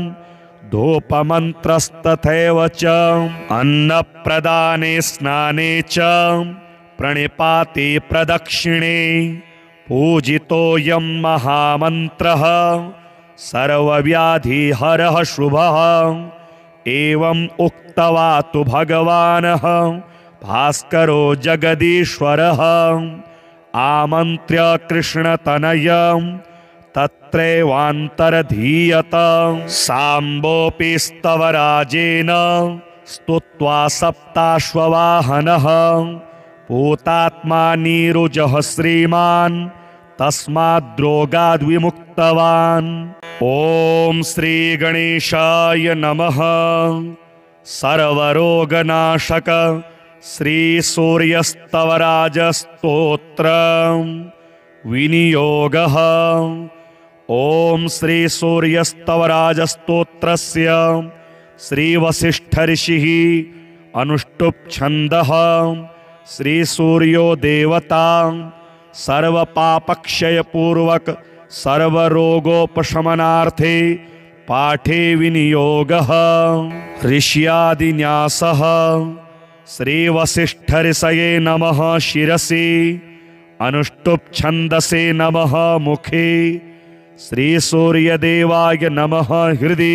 धूपमन्त्रस्तथैव च अन्नप्रदाने स्नाने च प्रणिपाते प्रदक्षिणे पूजितोऽयं महामन्त्रः सर्वव्याधिहरः शुभः एवम् उक्त्वा तु भगवानः भास्करो जगदीश्वरः आमन्त्र्य कृष्णतनयं तत्रैवान्तरधीयत साम्बोऽपि स्तवराजेन स्तुत्वा सप्ताश्ववाहनः पूतात्मा नीरुजः श्रीमान् तस्माद्रोगाद्विमुक्तवान्। ॐ श्री गणेशाय नमः। सर्वरोगनाशक श्री सूर्यस्तवराजस्तोत्र विनियोगः। ॐ श्री सूर्यस्तवराजस्तोत्रस्य श्री वसिष्ठऋषिः अनुष्टुप् छन्दः। श्री सूर्यो देवता सर्वपापक्षयपूर्वक सर्वरोगोपशमनार्थे पाठे विनियोगः। ऋष्यादिन्यासः। श्री वसिष्ठऋषये नमः शिरसि, अनुष्टुप् छन्दसे नमः मुखे, श्री सूर्यदेवाय नमः हृदि,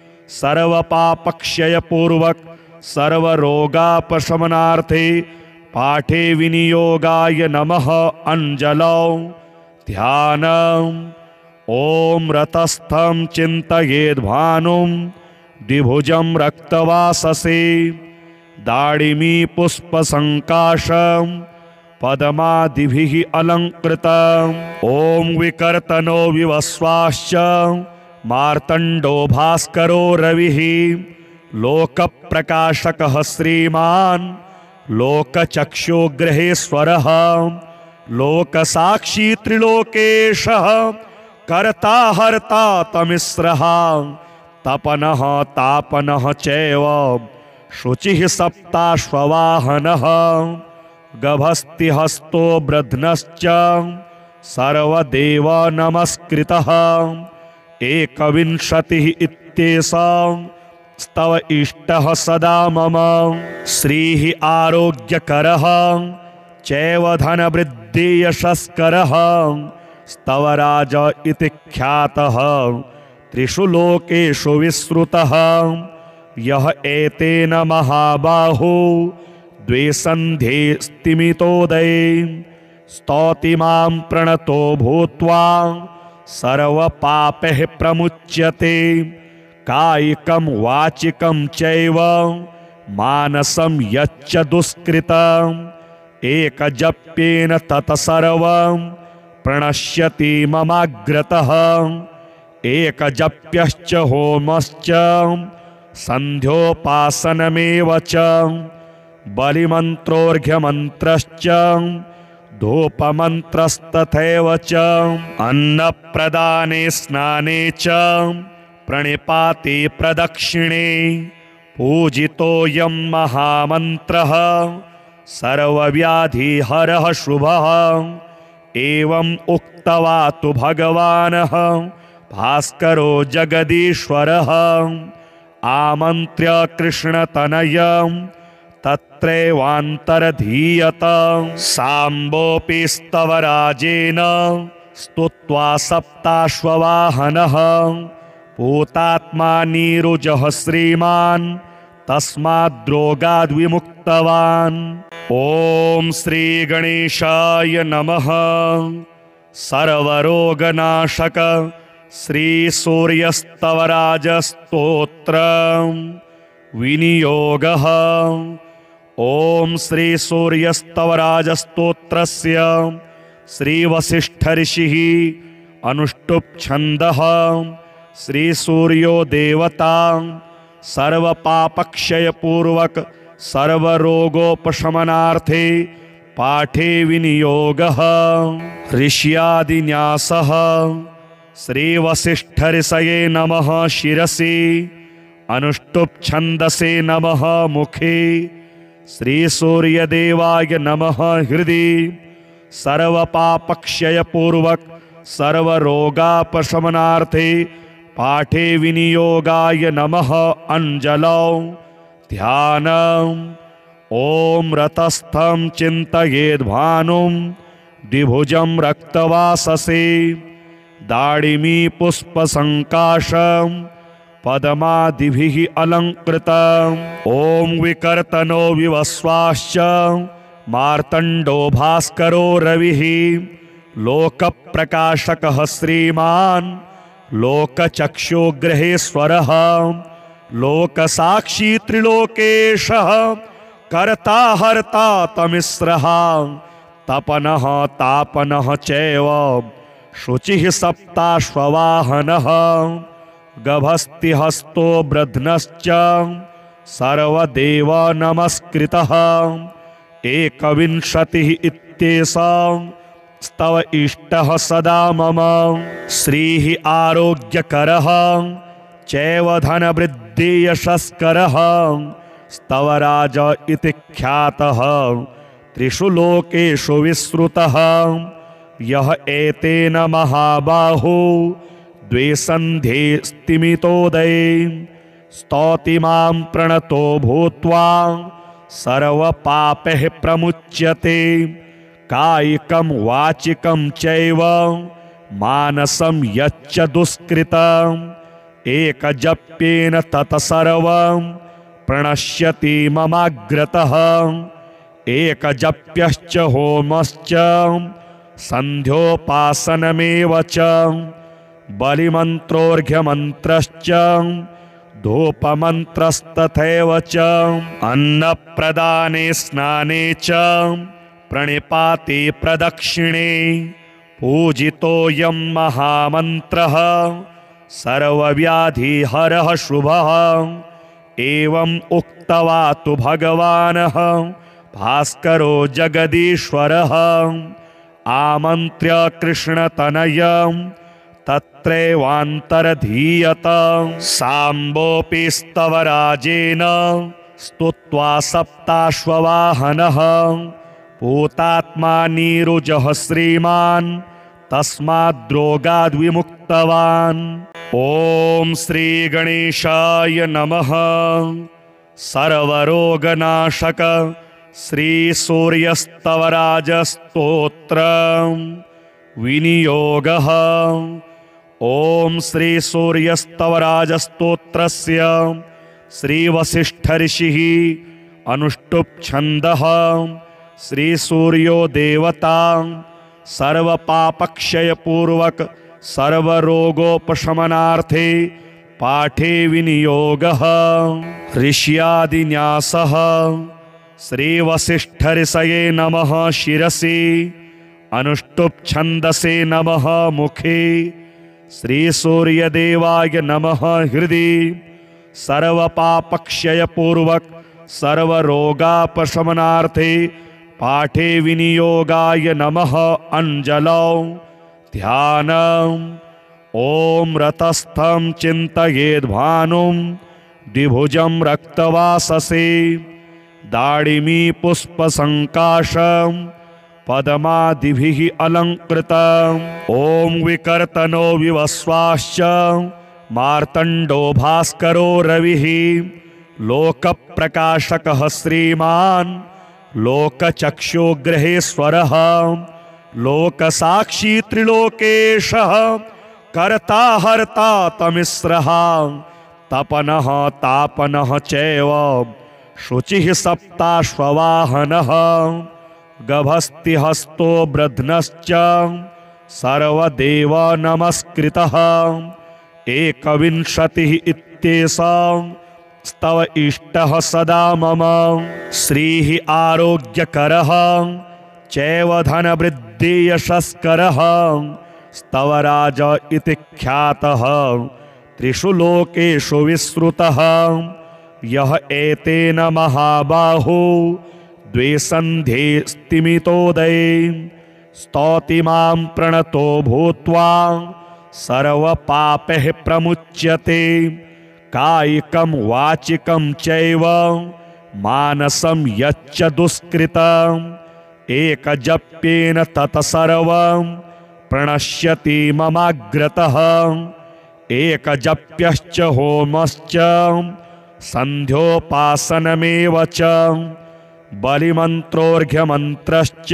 सर्वपापक्षयपूर्वक सर्वरोगापशमनार्थे पाठे विनियोगाय नमः अंजलौ ध्यानम्। ॐ रतस्थं चिन्तयेद्भानुं द्विभुजं रक्तवाससे दाडिमी पुष्पसङ्काशं पद्मादिभिः अलङ्कृतम्। ॐ विकर्तनो विवस्वाश्च मार्तण्डो भास्करो रविः लोकप्रकाशकः श्रीमान् लोकचक्षुग्रहेश्वरः लोकसाक्षी त्रिलोकेशः कर्ता हर्ता तमिस्रः तपनः तापनः चैव शुचिः सप्ताश्ववाहनः गभस्तिहस्तो ब्रध्नश्च सर्वदेव नमस्कृतः एकविंशतिः इत्येषा स्तव इष्टः सदा मम श्रीः आरोग्यकरः चैव धनवृद्धि यशस्करः स्तवराज इति ख्यातः त्रिषु लोकेषु विश्रुतः यः एतेन महाबाहो द्वे सन्ध्ये स्तिमितोदये स्तौति मां प्रणतो भूत्वा सर्वपापैः प्रमुच्यते कायिकं वाचिकं चैव मानसं यच्च दुष्कृतम् एकजप्येन तत्सर्वं प्रणश्यति ममाग्रतः एकजप्यश्च होमश्च सन्ध्योपासनमेव च बलिमन्त्रोर्घ्यमन्त्रश्च धूपमन्त्रस्तथैव च अन्नप्रदाने स्नाने च प्रणिपाते प्रदक्षिणे पूजितोऽयं महामन्त्रः सर्वव्याधिहरः शुभः एवं उक्त्वा तु भगवानः भास्करो जगदीश्वरः आमन्त्र्य कृष्णतनयं तत्रैवान्तरधीयत साम्बोऽपि स्तवराजेन स्तुत्वा सप्ताश्ववाहनः पूतात्मा नीरुजः श्रीमान् तस्माद्रोगाद्विमुक्तवान्। ॐ श्री गणेशाय नमः। सर्वरोगनाशक श्री सूर्यस्तवराजस्तोत्र विनियोगः। ॐ श्री सूर्यस्तवराजस्तोत्रस्य श्री वसिष्ठऋषिः अनुष्टुप् छन्दः श्री सूर्यो देवता सर्वपापक्षयपूर्वक सर्वरोगोपशमनार्थे पाठे विनियोगः। ऋष्यादिन्यासः श्री वसिष्ठऋषये नमः शिरसि अनुष्टुप् छन्दसे नमः मुखे श्री सूर्यदेवाय नमः हृदि सर्वपापक्षयपूर्वक सर्वरोगापशमनार्थे पाठे विनियोगाय नमः अंजलौ ध्यानम्। ॐ रतस्थं चिन्तयेद्भानुं द्विभुजं रक्तवाससे दाडिमी पुष्पसङ्काशं पद्मादिभिः अलङ्कृतम्। ॐ विकर्तनो विवस्वाश्च मार्तण्डो भास्करो रविः लोकप्रकाशकः श्रीमान् लोकचक्षुग्रहेश्वरः लोकसाक्षी त्रिलोकेशः कर्ता हर्ता तमिस्रः तपनः तापनः चैव शुचिः सप्ताश्ववाहनः गभस्तिहस्तो ब्रध्नश्च सर्वदेव नमस्कृतः एकविंशतिः इत्येषा स्तव इष्टः सदा मम श्रीः आरोग्यकरः चैव धनवृद्धि यशस्करः स्तवराज इति ख्यातः त्रिषु लोकेषु विश्रुतः यः एतेन महाबाहो द्वे सन्ध्ये स्तिमितोदये स्तौति मां प्रणतो भूत्वा सर्वपापैः प्रमुच्यते कायिकं वाचिकं चैव मानसं यच्च दुष्कृतम् एकजप्येन तत्सर्वं प्रणश्यति ममाग्रतः एकजप्यश्च होमश्च संध्योपासनमेव च बलिमन्त्रोऽर्घ्यमन्त्रश्च धूपमन्त्रस्तथैव च अन्नप्रदाने स्नाने च प्रणिपाते प्रदक्षिणे पूजितोऽयं महामन्त्रः सर्वव्याधिहरः शुभः। एवम् उक्त्वा तु भगवानः भास्करो जगदीश्वरः आमन्त्र्य कृष्णतनयं तत्रैवान्तरधीयत। साम्बोऽपि स्तवराजेन स्तुत्वा सप्ताश्ववाहनः पूतात्मा नीरुजः श्रीमान् तस्माद्रोगाद्विमुक्तवान्। ॐ श्रीगणेशाय नमः। सर्वरोगनाशक श्रीसूर्यस्तवराजस्तोत्र विनियोगः। ॐ श्रीसूर्यस्तवराजस्तोत्रस्य श्रीवसिष्ठऋषिः अनुष्टुप् छन्दः। श्रीसूर्यो देवता सर्वपापक्षयपूर्वक सर्वरोगोपशमनार्थे पाठे विनियोगः। ऋष्यादिन्यासः। श्रीवसिष्ठऋषये नमः शिरसि, अनुष्टुप् छन्दसे नमः मुखे, श्रीसूर्यदेवाय नमः हृदि, सर्वपापक्षयपूर्वक सर्वरोगापशमनार्थे पाठे विनियोगाय नमः अंजलौ। ध्यानम्। ॐ रतस्थं चिन्तयेद्भानुं द्विभुजं रक्तवाससे दाडिमी पुष्पसङ्काशं पद्मादिभिः अलङ्कृतम्। ॐ विकर्तनो विवस्वाश्च मार्तण्डो भास्करो रविः लोकप्रकाशकः श्रीमान् लोकचक्षुग्रहेश्वरः लोकसाक्षी त्रिलोकेशः कर्ता हर्ता तमिस्रः तपनः तापनः चैव शुचिः सप्ताश्ववाहनः गभस्तिहस्तो ब्रध्नश्च सर्वदेव नमस्कृतः। एकविंशतिः इत्येषा स्तव इष्टः सदा मम। श्रीः आरोग्यकरः चैव धनवृद्धियशस्करः स्तवराज इति ख्यातः त्रिषु लोकेषु विश्रुतः। यः एतेन महाबाहो द्वे सन्ध्ये स्तिमितोदये स्तौति मां प्रणतो भूत्वा सर्वपापैः प्रमुच्यते। कायिकं वाचिकं चैव मानसं यच्च दुष्कृतम् एकजप्येन तत्सर्वं प्रणश्यति ममाग्रतः। एकजप्यश्च होमश्च संध्योपासनमेव च बलिमन्त्रोऽर्घ्यमन्त्रश्च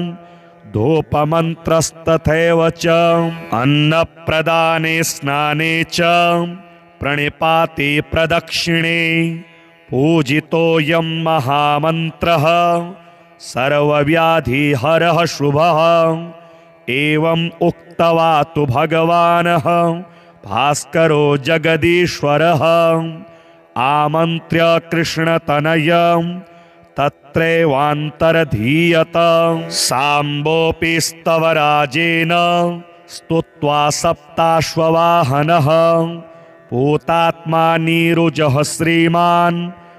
धूपमन्त्रस्तथैव च अन्नप्रदाने स्नाने च प्रणिपाते प्रदक्षिणे पूजितोऽयं महामन्त्रः सर्वव्याधिहरः शुभः। एवम् उक्त्वा तु भगवानः भास्करो जगदीश्वरः आमन्त्र्य कृष्णतनयं तत्रैवान्तरधीयत। साम्बोऽपि स्तवराजेन स्तुत्वा सप्ताश्ववाहनः पूतात्मा नीरुजः श्रीमान्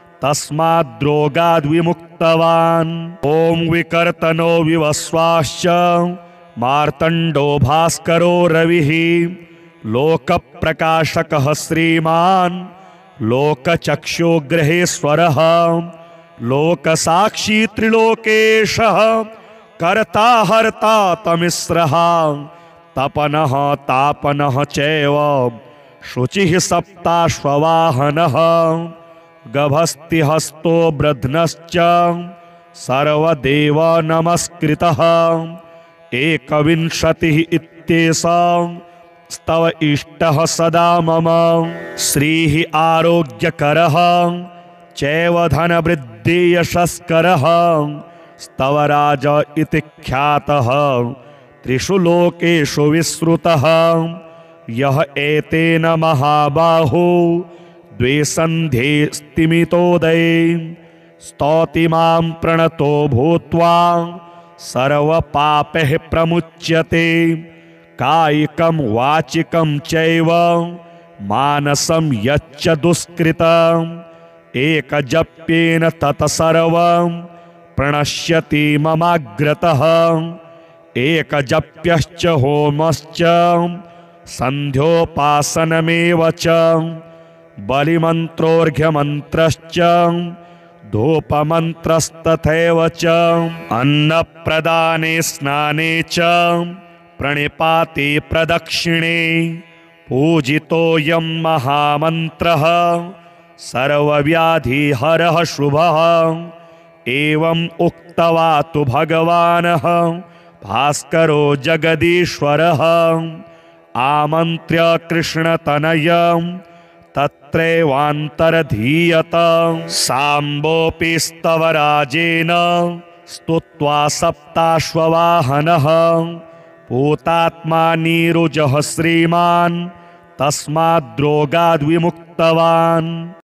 तस्माद्रोगाद्विमुक्तवान्। ॐ विकर्तनो विवस्वाश्च मार्तण्डो भास्करो रविः लोकप्रकाशकः श्रीमान् लोकचक्षुग्रहेश्वरः लोकसाक्षी त्रिलोकेशः कर्ता हर्ता तमिस्रः तपनः तापनः चैव शुचिः सप्ताश्ववाहनः गभस्तिहस्तो ब्रध्नश्च सर्वदेव नमस्कृतः। एकविंशतिः इत्येषा स्तव इष्टः सदा मम। श्रीः आरोग्यकरः चैव धनवृद्धियशस्करः स्तवराज इति ख्यातः त्रिषु लोकेषु विश्रुतः यः एतेन महाबाहो द्वे सन्ध्ये स्तिमितोदये स्तौति मां प्रणतो भूत्वा सर्वपापैः प्रमुच्यते कायिकं वाचिकं चैव मानसं यच्च दुष्कृतम् एकजप्येन तत्सर्वं प्रणश्यति ममाग्रतः एकजप्यश्च होमश्च सन्ध्योपासनमेव च बलिमन्त्रोऽर्घ्यमन्त्रश्च धूपमन्त्रस्तथैव च अन्नप्रदाने स्नाने च प्रणिपाते प्रदक्षिणे पूजितोऽयं महामन्त्रः सर्वव्याधिहरः शुभः एवम् उक्त्वा तु भगवानः भास्करो जगदीश्वरः आमन्त्र्य कृष्णतनयं तत्रैवान्तरधीयत साम्बोऽपि स्तवराजेन स्तुत्वा सप्ताश्ववाहनः पूतात्मा नीरुजः श्रीमान् तस्माद्रोगाद्विमुक्तवान्।